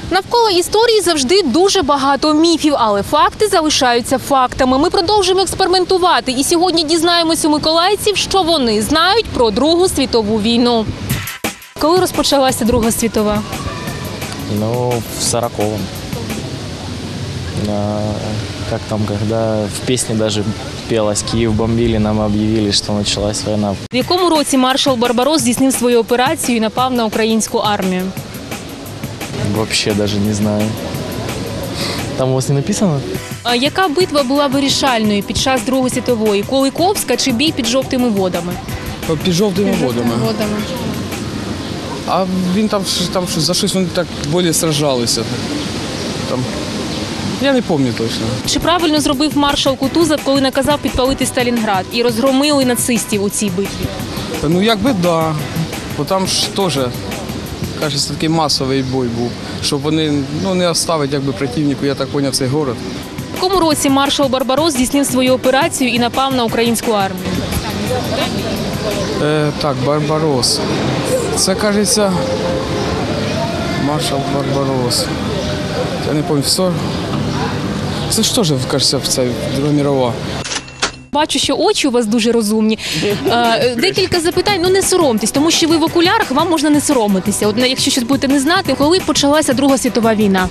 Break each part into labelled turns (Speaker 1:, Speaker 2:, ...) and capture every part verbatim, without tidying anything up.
Speaker 1: Навколо історії завжди дуже багато міфів, але факти залишаються фактами. Ми продовжуємо експериментувати і сьогодні дізнаємось у миколаївців, що вони знають про Другу світову війну. Коли розпочалася Друга світова?
Speaker 2: Ну, в сороковом. А, как там, когда в песне даже пелось «Киев бомбили», нам объявили, что началась война.
Speaker 1: В якому році маршал Барбарос здійснив свою операцію і напав на українську армію?
Speaker 2: Вообще даже не знаю. Там у вас не написано?
Speaker 1: А яка битва була вирішальною під час Другої світової? Куликовська чи бій під жовтими водами?
Speaker 3: Під жовтими водами.
Speaker 1: водами.
Speaker 3: А він там, там за щось вони так більше сражалися. Там. Я не пам'ятаю точно.
Speaker 1: Чи правильно зробив маршал Кутузов, коли наказав підпалити Сталінград і розгромили нацистів у цій битві?
Speaker 3: Ну якби да. Бо там ж теж, кажеться, такий масовий бой був. Щоб вони ну, не оставити якби противнику, я так зрозумів, цей город.
Speaker 1: В якому році маршал Барбарос здійснив свою операцію і напав на українську армію?
Speaker 3: Е, так, Барбарос. Це, кажеться, маршал Барбарос. Я не пам'ятаю, все. Це ж теж, кажеться, це Друга мірова.
Speaker 1: Бачу, що очі у вас дуже розумні. Е, декілька запитань, ну не соромтесь, тому що ви в окулярах, вам можна не соромитися. От якщо щось будете не знати, коли почалася Друга світова війна?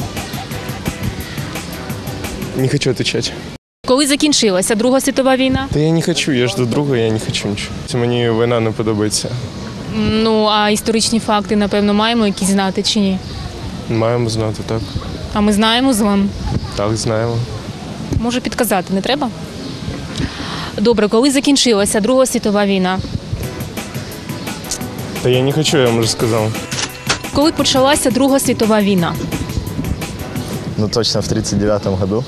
Speaker 4: Не хочу отвечать.
Speaker 1: Коли закінчилася Друга світова війна?
Speaker 4: Та я не хочу, я жду друга, я не хочу нічого. Мені війна не подобається.
Speaker 1: Ну, а історичні факти, напевно, маємо якісь знати чи ні?
Speaker 4: Маємо знати, так.
Speaker 1: А ми знаємо з вами?
Speaker 4: Так, знаємо.
Speaker 1: Може підказати, не треба? Добре, коли закінчилася Друга світова війна?
Speaker 4: Та я не хочу, я вам вже сказав.
Speaker 1: Коли почалася Друга світова війна?
Speaker 5: Ну, точно в тридцать девятом году,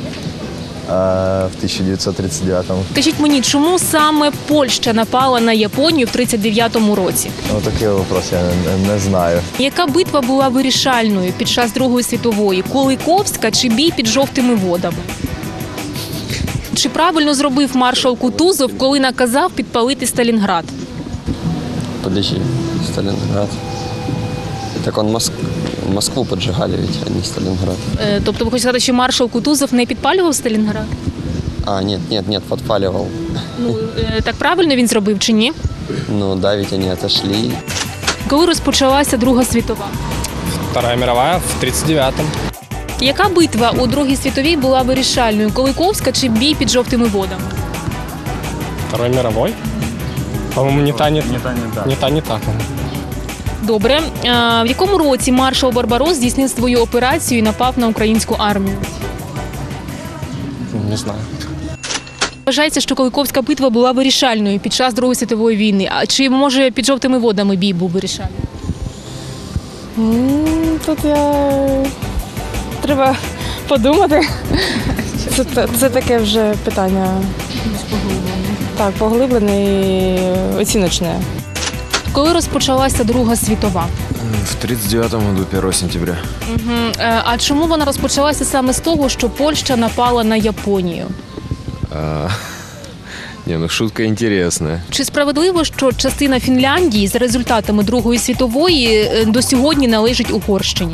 Speaker 5: а в тысяча девятьсот тридцать девятом.
Speaker 1: Скажіть мені, чому саме Польща напала на Японію в тридцять дев'ятому році?
Speaker 5: Ну, такий вопрос я не, не знаю.
Speaker 1: Яка битва була вирішальною під час Другої світової? Куликовська чи бій під жовтими водами? Чи правильно зробив маршал Кутузов, коли наказав підпалити Сталінград?
Speaker 6: Подожди, Сталинград. Так он Моск... Москву поджигали ведь, а не Сталинград.
Speaker 1: Е, тобто ви хочете сказати, що маршал Кутузов не підпалював Сталінград?
Speaker 6: А, нет, нет, нет, подпаливал.
Speaker 1: Ну, е, так правильно він зробив чи ні?
Speaker 6: Ну да, ведь они отошли.
Speaker 1: Коли розпочалася Друга світова?
Speaker 7: Вторая мировая в тридцать девятом.
Speaker 1: Яка битва у Другій світовій була вирішальною? Куликовська чи бій під жовтими водами?
Speaker 7: Второй мировой? По-моему, не та, не, не та, не та. Не та, не та.
Speaker 1: Добре. А в якому році маршал Барбарос здійснив свою операцію і напав на українську армію?
Speaker 7: Не знаю.
Speaker 1: Вважається, що Куликовська битва була вирішальною під час Другої світової війни. А чи, може, під жовтими водами бій був вирішальний?
Speaker 8: Тут я... треба подумати. Це, це таке вже питання. Так, поглиблене і оціночне.
Speaker 1: Коли розпочалася Друга світова?
Speaker 9: В тридцать девятом году, первого сентября.
Speaker 1: Угу. А чому вона розпочалася саме з того, що Польща напала на Японію?
Speaker 9: А, не, ну шутка интересная.
Speaker 1: Чи справедливо, що частина Фінляндії за результатами Другої світової до сьогодні належить Угорщині?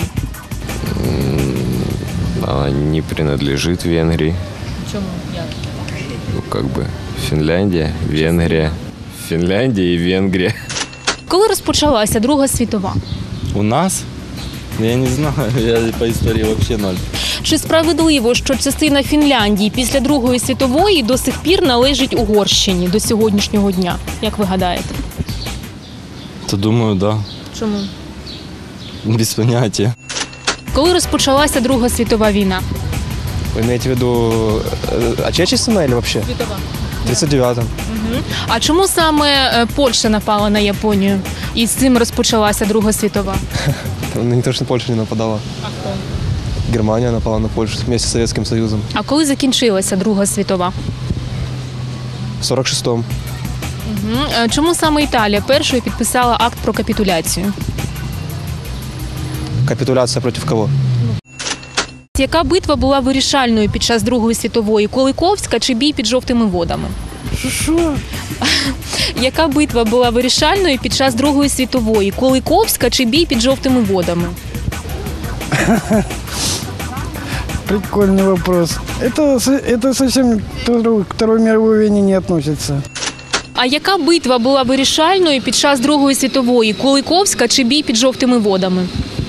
Speaker 9: Она не принадлежит Венгрии.
Speaker 1: Чому? Як?
Speaker 9: Ну, как бы Финляндия, Венгрия. Финляндия и Венгрия.
Speaker 1: Коли розпочалася Друга світова?
Speaker 10: У нас? Я не знаю, я по історії взагалі ноль.
Speaker 1: Чи справедливо, що частина Фінляндії після Другої світової до сих пір належить Угорщині до сьогоднішнього дня? Як ви гадаєте?
Speaker 10: То думаю, да.
Speaker 1: Чому?
Speaker 10: Без поняття.
Speaker 1: Коли розпочалася Друга світова війна?
Speaker 4: Ви маєте в виду отечественная или вообще?
Speaker 1: Світова.
Speaker 4: В тридцать девятом.
Speaker 1: Угу. А чому саме е, Польща напала на Японію і з цим розпочалася Друга світова?
Speaker 4: Не то, что Польша не нападала.
Speaker 1: А хто?
Speaker 4: Германия напала на Польшу вместе с Советским Союзом.
Speaker 1: А коли закінчилася Друга світова?
Speaker 4: В сорок шестом.
Speaker 1: Угу. Чому саме Італія першою підписала акт про капітуляцію?
Speaker 4: Капитуляция против кого?
Speaker 1: Яка битва була вирішальною під час Другої світової? Куликовська чи бій під жовтими водами?
Speaker 8: Що?
Speaker 1: Яка битва була вирішальною під час Другої світової? Куликовська чи бій під жовтими водами?
Speaker 11: Прикольный вопрос. Это, это совсем к Второй мировой войне не относится.
Speaker 1: А яка битва була вирішальною під час Другої світової? Куликовська чи бій під Жовтими водами?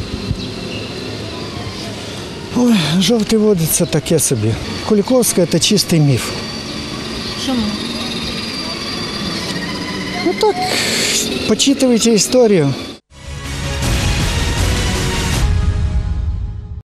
Speaker 11: Ой, жовті води – це таке собі. Куликовська – це чистий міф.
Speaker 1: Чому?
Speaker 11: Ну так, почитывайте історію.